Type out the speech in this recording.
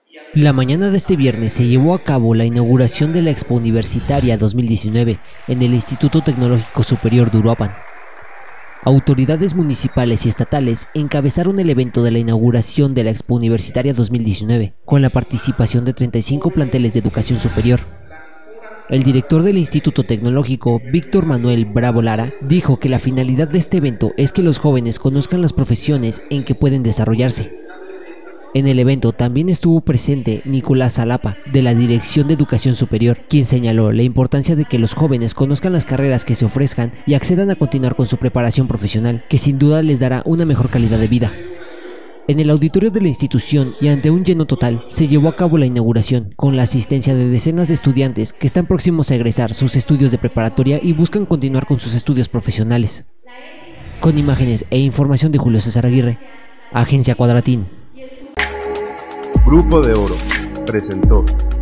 La mañana de este viernes se llevó a cabo la inauguración de la Expo Universitaria 2019 en el Instituto Tecnológico Superior de Uruapan. Autoridades municipales y estatales encabezaron el evento de la inauguración de la Expo Universitaria 2019, con la participación de 35 planteles de educación superior. El director del Instituto Tecnológico, Víctor Manuel Bravo Lara, dijo que la finalidad de este evento es que los jóvenes conozcan las profesiones en que pueden desarrollarse. En el evento también estuvo presente Nicolás Salapa, de la Dirección de Educación Superior, quien señaló la importancia de que los jóvenes conozcan las carreras que se ofrezcan y accedan a continuar con su preparación profesional, que sin duda les dará una mejor calidad de vida. En el auditorio de la institución y ante un lleno total, se llevó a cabo la inauguración, con la asistencia de decenas de estudiantes que están próximos a egresar sus estudios de preparatoria y buscan continuar con sus estudios profesionales. Con imágenes e información de Julio César Aguirre, Agencia Cuadratín. Grupo de Oro presentó